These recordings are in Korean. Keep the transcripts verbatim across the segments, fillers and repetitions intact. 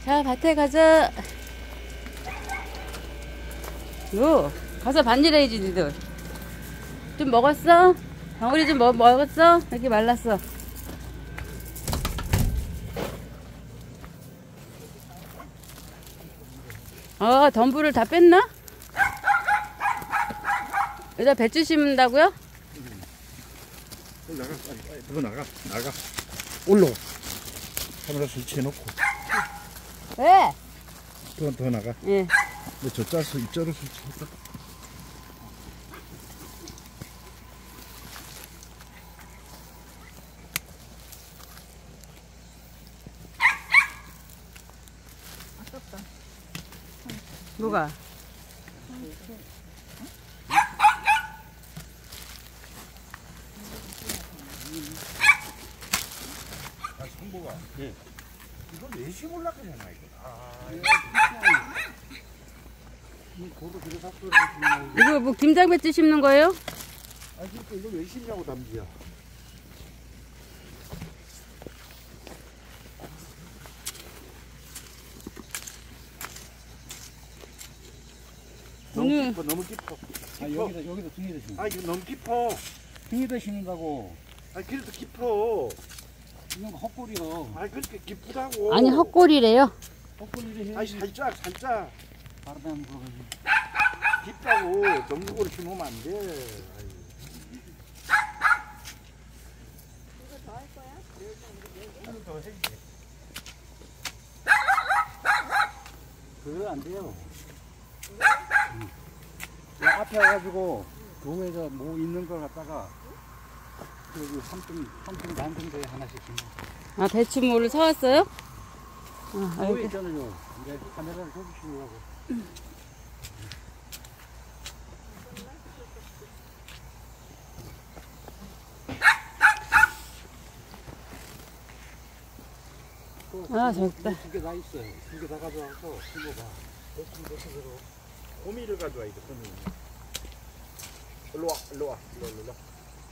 자, 밭에 가자. 요, 가서 밭일 해야지, 니들. 좀 먹었어? 방울이 좀 먹, 먹었어? 이렇게 말랐어. 어, 덤불을 다 뺐나? 여기다 배추 심는다고요? 나가, 빨리, 빨리. 더 나가, 나가. 올라와. 카메라 설치해놓고. 왜? 더, 더 나가. 예. 근데 저 짜서 입자로 설치했다. 아깝다. 뭐가? 아, 성보가. 예. 이걸 왜 심으려고 그러냐, 이거. 아, 이거 그래서 이거 뭐 김장 배추 심는 거예요? 아, 그러니까 이걸 왜 심냐고, 담지야. 너무 오늘- 깊어, 너무 깊어. 아, 여기다, 여기다 등에다 심는 아, 이거 너무 깊어. 등에다 심는다고. 아, 그래도 깊어. 이건 헛골이요. 아, 그렇게 깊다고. 아니, 헛골이래요. 헛골이를 해야지. 아니, 살짝, 살짝. 바르다는 불어가지고. 깊다고. 정국으로 심으면 안 돼. 아이고. 이거 더 할 거야? 하나 더 해야지. 그거 안 돼요. 응. 이 앞에 와가지고, 동에서 뭐 있는 걸 갖다가, 여기 삼등, 삼등 난등대에 하나씩 심는 아, 배추물을 사왔어요? 아, 거. 알겠... 있잖아요. 이제 카메라를 켜주시려고. 아, 좋다. 두 개 다 있어요. 두 개 다 가져와서 심어봐. 대충 대충으로. 호미를 가져와야 돼, 호미. 일로 와, 일로 와, 일로 와, 일로 와.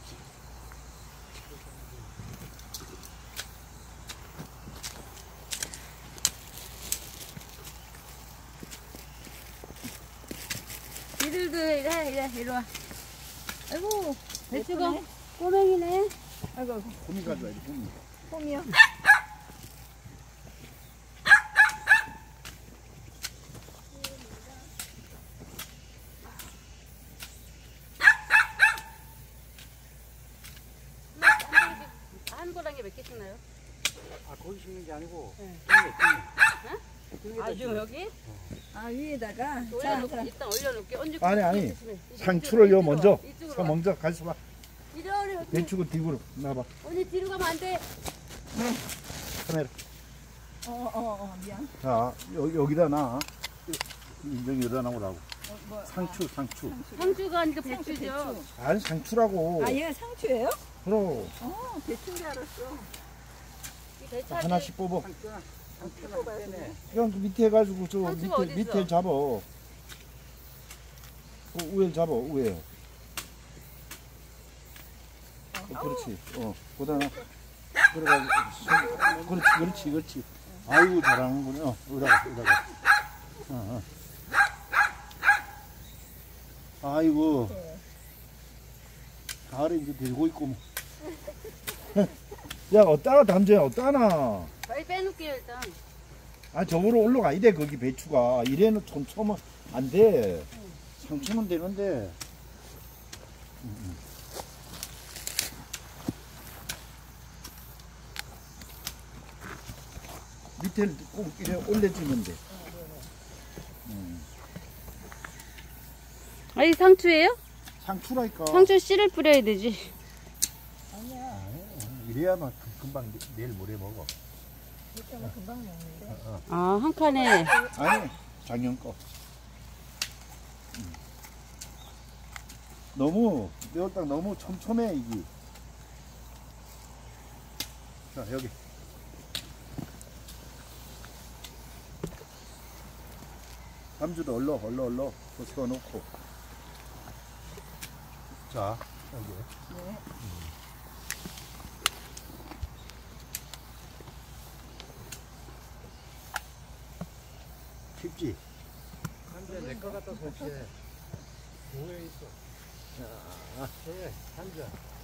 이들도 이래, 이래, 이리 와. 아이고, 배추가 예쁘네. 꼬맹이네. 아이고, 아이고. 호미 가져와야 돼, 호미. 홈이요. 한 고랑에 몇 개씩 나요? 아, 거기 심는 게 아니고, 네. 등에, 등에. 아, 지금 여기? 아, 위에다가. 자, 올려놓고, 자. 일단 올려놓을게. 언제 아니, 아니. 이쪽으로, 상추를 요 이쪽으로 먼저. 와. 이쪽으로 서 와. 먼저 가서 봐. 이리 와, 이리 와. 배추고 뒤로 나봐. 언니 뒤로 가면 안 돼. 카메라. 어, 어, 어, 미안. 자, 여, 여기다 놔. 인정이 여기다 놔보라고. 어, 뭐, 상추, 상추. 상추가 아니고 상추, 배추죠. 배추. 아니, 상추라고. 아, 얘가 상추예요? 그럼. 어, 배추인 줄 알았어. 이 배추 자, 하나씩 뽑아. 상추나, 상추나 뽑아야 빼네. 돼. 그냥 그 밑에 해가지고 저 상추가 밑에, 어디 밑에 있어? 잡아. 그 위에 잡아, 위에. 어, 그렇지. 어, 보다나. 그래가지고. 손- 그렇지, 그렇지, 그렇지. 아이고, 잘하는군요. 어, 으라가, 으라가. 어, 어. 아이고. 가을에 이제 들고 있고. 뭐. 야, 어따나, 담재야, 어따나. 빨리 빼놓을게요, 일단. 아, 저으로 올라가야 돼, 거기 배추가. 이래는 촘촘하면 안 돼. 상추면 되는데. 음. 밑에 꼭 이래 올려주면 돼. 음. 아, 이 상추예요? 상추라니까. 상추 씨를 뿌려야 되지. 아니야. 이래야만 금- 금방 내- 내일 모레 먹어. 이따가 금방 먹는데. 아, 한 칸에. 아니, 작년 거. 음. 너무, 내가 딱 너무 촘촘해, 이게. 자, 여기. 담주도 얼러, 얼러, 얼러. 그 써놓고. 자, 여기. 네. 쉽지? 한자 내거 갖다 설치해. 도에 있어. 자, 그래, 한자.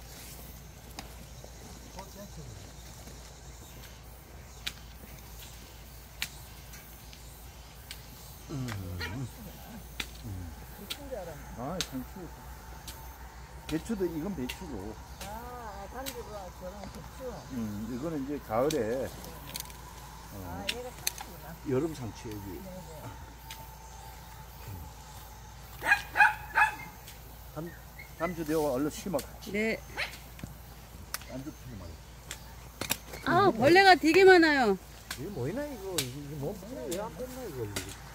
배추인 줄 알았네. 아, 상추. 배추도, 이건 배추고. 아, 단지가 저런 배추. 음, 이거는 이제 가을에, 아, 어, 얘가 상추구나. 여름 상추, 여기. 네네. 담, 담주 되어 얼른 심어. 네. 안주 심어. 아, 벌레가 되게 많아요. 이게 뭐이나, 이거. 이게 뭐, 왜안 뺐나, 이거.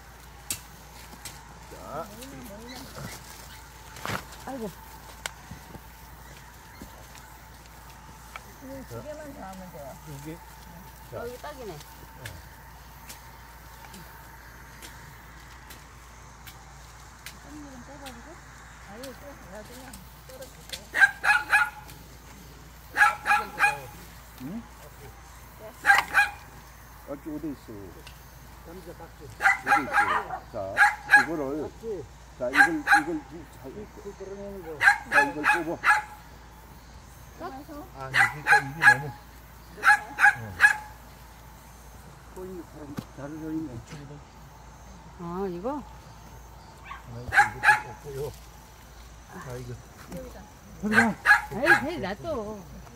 자, 아이고. 이거 두 개만 더 하면 돼요. 이게. 자. 여기 딱이네. 깻잎은 떼가지고. 아유, 또 나중에 떨어질게. 응? 어찌 어디 있어? 남자 박지. 어디 있어? 자, 이거를, 박지. 자, 이걸, 이걸, 자, 그 끌어내는 거. 자, 이걸 뽑아. 아, 그러니까 이게 너무. 꼬인 사람 다른 여인 엄청이다. 아, 이거? 하나 이거 없고요. 자, 이거. 소리가. 에이, 에이, 놔둬.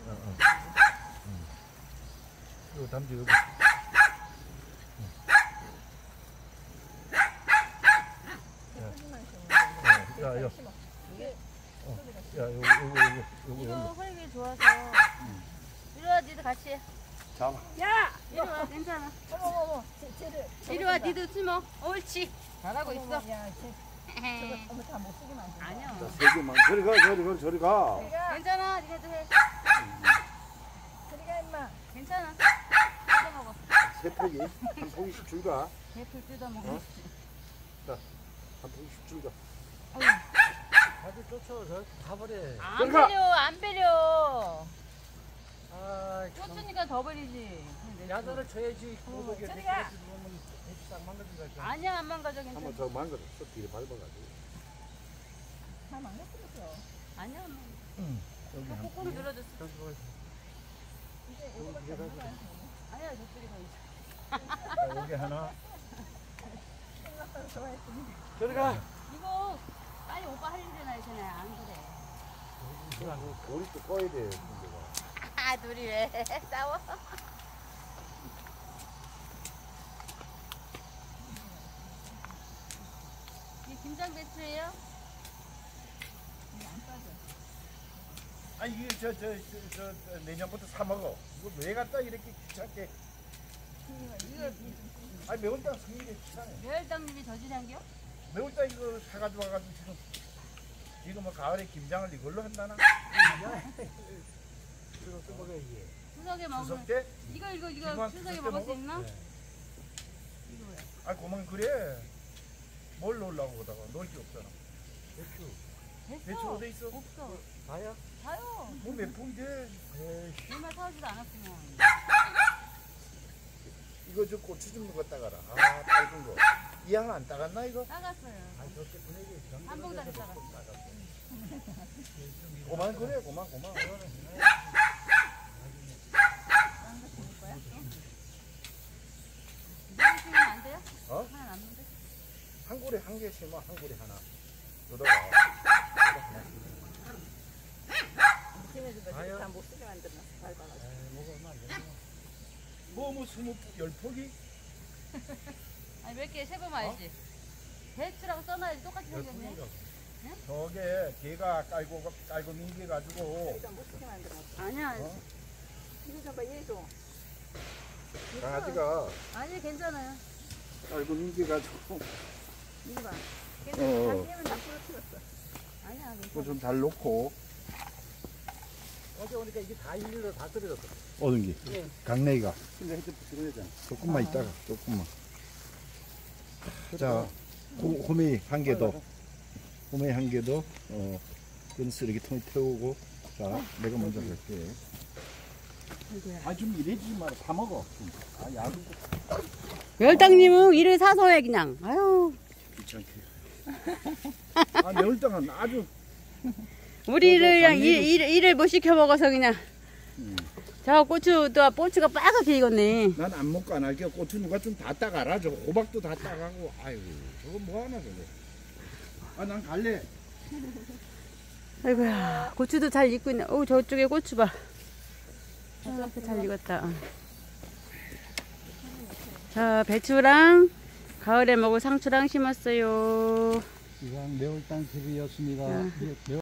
이거 담지 여기. 야, 이거. 어, 야, 요거, 요거, 요거, 요거, 이거 요거. 허리가 좋아서. 이리 와, 니도 같이 해. 잡아. 야! 이리 와, 괜찮아. 어머머머, 쟤를. 이리 와, 니도 심어. 옳지. 잘하고 있어. 야, 쟤 저거 어머 다못 쓰게 만든다. 아니야. 자, 세 개만. 저리 가, 저리 가, 저리 가. 저리가, 괜찮아, 니네도 해. 저리가 임마. 괜찮아. 뜯어 먹어. 세 포기. 한 포기씩 줄까? 대풀 뜯어 먹어. 어? 한 포기씩 줄까? 다들 쫓아서 가버려. 안 저리 가. 배려, 안 배려. 아, 참. 쫓으니까 더 버리지. 야단을 쳐야지. 고독에 저리 가. 데크레스 보면 애기 딱 망가진다. 아니야, 안 망가져, 괜찮아. 한번 더 망가졌어. 뒤에 밟아가지고. 다 망가뜨렸어. 아니야, 안 망가져. 응. 여기 한 꾹꾹 눌러줬어. 이제 이거밖에 안 남아요. 아니야, 저쪽에 더 있어. 자, 여기 하나. 생각보다 좋아했더니. 저리 가. 이거 빨리 오빠 할 일이나 했잖아. 안 그래. 우리 또 꺼야 돼. 문제가. 아, 둘이 왜 싸워? 이 김장 배추예요? 안 빠져. 아, 이게 저, 저, 저, 저, 저 내년부터 사 먹어. 이거 왜 갖다 이렇게 귀찮게. 이거 아니, 매운탕 성질이 귀찮네. 멸당님이 저지량겨? 매운탕 이거 사가지고 와가지고 지금. 지금 뭐 가을에 김장을 이걸로 한다나? 이거 써먹어, 이게. 추석에 먹으면 추석 때? 이거 이거 이거 지금 추석에 추석 때 먹을 수 먹어? 있나? 네. 아, 고만 그래. 뭘 넣으려고 그러다가 넣을 게 없잖아. 배추. 됐어. 배추 어디 있어? 없어. 다야? 다요. 뭐몇 봉지? 에이씨. 얼마 사오지도 않았으면. 이거 저 고추 좀 넣어 따가라. 아, 빨간 거. 이 양 안 따갔나 이거? 따갔어요. 아, 저렇게 분위기 한 봉다리 따갔어. 고만 그래, 고만, 고만. 이거 심으면 안 돼요? 어? 하나 남는데? 한 고래 한 개 심어, 한 고래 하나. 여기다가. 여기다 하나. 팀에서 아유. 다못 쓰게 만들었어. 밟아가지고. 에이, 뭐가 얼마 안 되나? 뭐, 뭐, 스무, 포- 열 포기? 아니 몇 개 세보면 알지? 배추라고 써놔야지 똑같이 열 생겼네. 포기가. 저게 개가 깔고, 깔고 민개가지고. 여기다 못 쓰게 만들었어. 아니야. 어? 이거 좀 봐, 얘도. 강아지가 아니 괜찮아요. 깔고 민개가지고. 이거 봐. 어. 자기는 다 부러뜨렸어. 아니야 그거 괜찮아. 좀 잘 놓고. 어제 오니까 이게 다 일일로 다 떨어졌어. 어떤 게? 예. 강냉이가. 근데 헤드 들어야잖아. 조금만 있다가, 조금만. 자, 호, 호미 한 개 더. 호미 한 개 더. 어, 그건 쓰레기통에 태우고. 자, 내가 먼저 갈게. 아, 좀 이래지지 마라. 다 먹어. 아, 야구. 멸당님은 일을 사서 해 그냥. 아유. 귀찮게. 아, 매울당은 아주. 우리를 그냥 당연히- 일, 일, 일을 못 시켜 먹어서 그냥. 음. 저 고추 또 고추가 빨갛게 익었네. 난 안 먹고 안 할게. 고추 누가 좀 다 따가라. 저 호박도 다 따가고. 아이고, 저거 뭐 하나 저거. 아, 난 갈래. 아이고야, 고추도 잘 익고 있네. 오, 저쪽에 고추 봐. 저렇게 잘 익었다. 어. 자, 배추랑 가을에 먹을 상추랑 심었어요. 이상 매울당 티비였습니다. 아. 예, 매울